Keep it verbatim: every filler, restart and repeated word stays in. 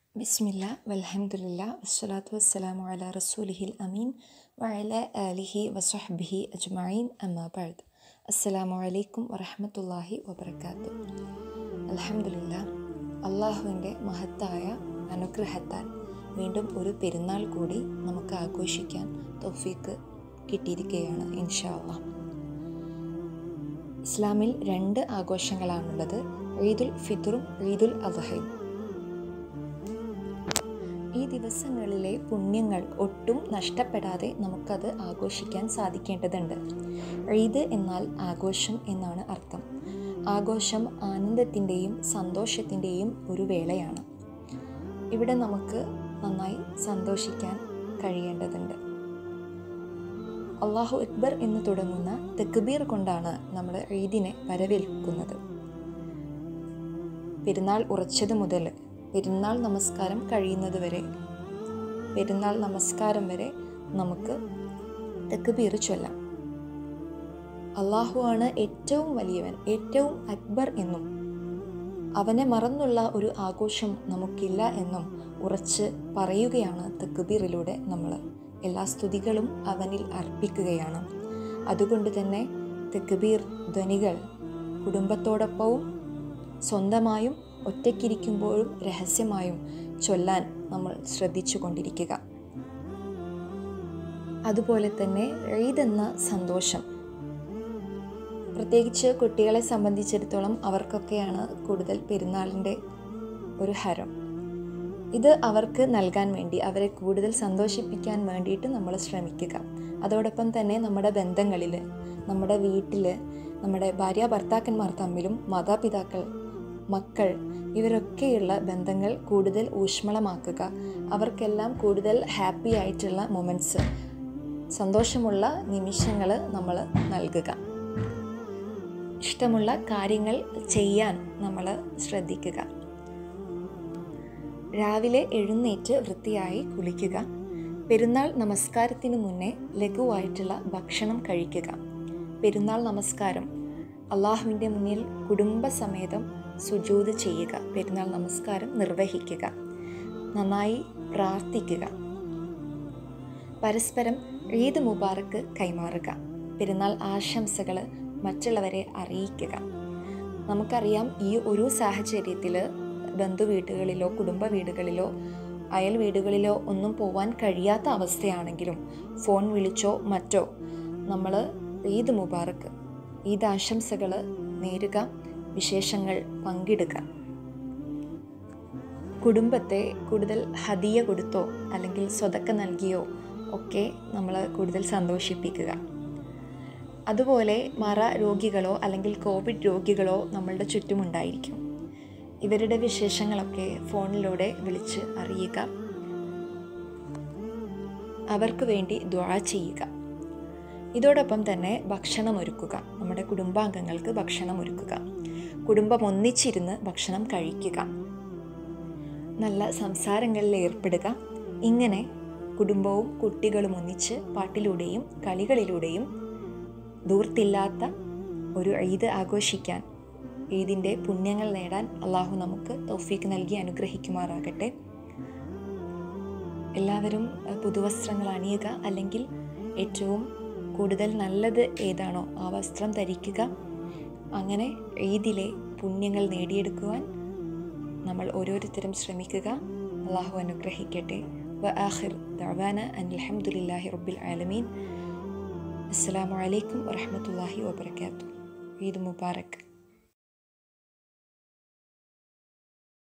ബിസ്മില്ലാ വൽഹംദുലില്ലാ വസ്സലാത്തു വസ്സലാമു അലാ റസൂലിഹിൽ അമീൻ വഅലാ ആലിഹി വസഹ്ബിഹി അജ്മഈൻ അമ്മാ ബഅദ്. അസ്സലാമു അലൈക്കും വറഹ്മത്തുള്ളാഹി വബറകാതുഹു. അൽഹംദുലില്ലാ, അള്ളാഹുവിൻ്റെ മഹത്തായ അനുഗ്രഹത്താൽ വീണ്ടും ഒരു പെരുന്നാൾ കൂടി നമുക്ക് ആഘോഷിക്കാൻ തൗഫീക്ക് കിട്ടിയിരിക്കുകയാണ് ഇൻഷാ അല്ലാഹ്. ഇസ്ലാമിൽ രണ്ട് ആഘോഷങ്ങളാണുള്ളത്, ഈദുൽ ഫിത്റും ഈദുൽ അദ്ഹയും. ഈ ദിവസങ്ങളിലെ പുണ്യങ്ങൾ ഒട്ടും നഷ്ടപ്പെടാതെ നമുക്കത് ആഘോഷിക്കാൻ സാധിക്കേണ്ടതുണ്ട്. ഈദ് എന്നാൽ ആഘോഷം എന്നാണ് അർത്ഥം. ആഘോഷം ആനന്ദത്തിൻ്റെയും സന്തോഷത്തിൻ്റെയും ഒരു വേളയാണ്. ഇവിടെ നമുക്ക് നന്നായി സന്തോഷിക്കാൻ കഴിയേണ്ടതുണ്ട്. അല്ലാഹു അക്ബർ എന്ന് തുടങ്ങുന്ന തക്ബീർ കൊണ്ടാണ് നമ്മൾ ഈദിനെ വരവേൽക്കുന്നത്. പെരുന്നാൾ ഉറച്ചത് മുതൽ പെരുന്നാൾ നമസ്കാരം കഴിയുന്നത് വരെ പെരുന്നാൾ നമസ്കാരം വരെ നമുക്ക് തക്ബീർ ചൊല്ലാം. അല്ലാഹു ആണ് ഏറ്റവും വലിയവൻ, ഏറ്റവും അക്ബർ എന്നും അവനെ മറന്നുള്ള ഒരു ആഘോഷം നമുക്കില്ല എന്നും ഉറച്ച് പറയുകയാണ് തക്ബീറിലൂടെ. നമ്മൾ എല്ലാ സ്തുതികളും അവനിൽ അർപ്പിക്കുകയാണ്. അതുകൊണ്ട് തന്നെ തക്ബീർ ധ്വനികൾ കുടുംബത്തോടൊപ്പവും സ്വന്തമായും ഒറ്റയ്ക്കിരിക്കുമ്പോഴും രഹസ്യമായും ചൊല്ലാൻ നമ്മൾ ശ്രദ്ധിച്ചു കൊണ്ടിരിക്കുക. അതുപോലെ തന്നെ ഈദ് എന്ന സന്തോഷം, പ്രത്യേകിച്ച് കുട്ടികളെ സംബന്ധിച്ചിടത്തോളം അവർക്കൊക്കെയാണ് കൂടുതൽ പെരുന്നാളിൻ്റെ ഒരു ഹരം. ഇത് അവർക്ക് നൽകാൻ വേണ്ടി, അവരെ കൂടുതൽ സന്തോഷിപ്പിക്കാൻ വേണ്ടിയിട്ട് നമ്മൾ ശ്രമിക്കുക. അതോടൊപ്പം തന്നെ നമ്മുടെ ബന്ധങ്ങളിൽ, നമ്മുടെ വീട്ടിൽ, നമ്മുടെ ഭാര്യ ഭർത്താക്കന്മാർ തമ്മിലും മാതാപിതാക്കൾ, മക്കൾ, ഇവരൊക്കെയുള്ള ബന്ധങ്ങൾ കൂടുതൽ ഊഷ്മളമാക്കുക. അവർക്കെല്ലാം കൂടുതൽ ഹാപ്പി ആയിട്ടുള്ള മൊമെൻറ്റ്സ്, സന്തോഷമുള്ള നിമിഷങ്ങൾ നമ്മൾ നൽകുക. ഇഷ്ടമുള്ള കാര്യങ്ങൾ ചെയ്യാൻ നമ്മൾ ശ്രദ്ധിക്കുക. രാവിലെ എഴുന്നേറ്റ് വൃത്തിയായി കുളിക്കുക. പെരുന്നാൾ നമസ്കാരത്തിന് മുന്നേ ലഘുവായിട്ടുള്ള ഭക്ഷണം കഴിക്കുക. പെരുന്നാൾ നമസ്കാരം അള്ളാഹുവിൻ്റെ മുന്നിൽ കുടുംബസമേതം സുജൂദ് ചെയ്യുക. പെരുന്നാൾ നമസ്കാരം നിർവഹിക്കുക. നന്നായി പ്രാർത്ഥിക്കുക. പരസ്പരം ഈദ് മുബാറക്ക് കൈമാറുക. പെരുന്നാൾ ആശംസകൾ മറ്റുള്ളവരെ അറിയിക്കുക. നമുക്കറിയാം, ഈ ഒരു സാഹചര്യത്തിൽ ബന്ധുവീടുകളിലോ കുടുംബ വീടുകളിലോ അയൽ വീടുകളിലോ ഒന്നും പോവാൻ കഴിയാത്ത അവസ്ഥയാണെങ്കിലും ഫോൺ വിളിച്ചോ മറ്റോ നമ്മൾ ഈദ് മുബാറക്ക്, ഈദ് ആശംസകൾ നേരുക, വിശേഷങ്ങൾ പങ്കിടുക. കുടുംബത്തെ കൂടുതൽ ഹദിയ കൊടുത്തോ അല്ലെങ്കിൽ സ്വതക്ക നൽകിയോ ഒക്കെ നമ്മൾ കൂടുതൽ സന്തോഷിപ്പിക്കുക. അതുപോലെ മറ രോഗികളോ അല്ലെങ്കിൽ കോവിഡ് രോഗികളോ നമ്മളുടെ ചുറ്റുമുണ്ടായിരിക്കും. ഇവരുടെ വിശേഷങ്ങളൊക്കെ ഫോണിലൂടെ വിളിച്ച് അറിയുക. അവർക്ക് വേണ്ടി ദുആ ചെയ്യുക. ഇതോടൊപ്പം തന്നെ ഭക്ഷണം ഒരുക്കുക. നമ്മുടെ കുടുംബാംഗങ്ങൾക്ക് ഭക്ഷണം ഒരുക്കുക. കുടുംബം ഒന്നിച്ചിരുന്ന് ഭക്ഷണം കഴിക്കുക. നല്ല സംസാരങ്ങളിൽ ഏർപ്പെടുക. ഇങ്ങനെ കുടുംബവും കുട്ടികളും ഒന്നിച്ച് പാട്ടിലൂടെയും കളികളിലൂടെയും ദൂർത്തില്ലാത്ത ഒരു ഈദ് ആഘോഷിക്കാൻ, ഈദിൻ്റെ പുണ്യങ്ങൾ നേടാൻ അള്ളാഹു നമുക്ക് തൗഫീക്ക് നൽകി അനുഗ്രഹിക്കുമാറാകട്ടെ. എല്ലാവരും പുതുവസ്ത്രങ്ങൾ അണിയുക, അല്ലെങ്കിൽ ഏറ്റവും കൂടുതൽ നല്ലത് ഏതാണോ ആ വസ്ത്രം ധരിക്കുക. അങ്ങനെ ഈദിലെ പുണ്യങ്ങൾ നേടിയെടുക്കുവാൻ നമ്മൾ ഓരോരുത്തരും ശ്രമിക്കുക. അള്ളാഹു അനുഗ്രഹിക്കട്ടെ. വ ആഖിർ ദഅവാന അനിൽ ഹംദുലില്ലാഹി റബ്ബിൽ ആലമീൻ. അസ്സലാമു അലൈക്കും വറഹ്മത്തുള്ളാഹി വബറകാതുഹു. ഈദ് മുബാറക്.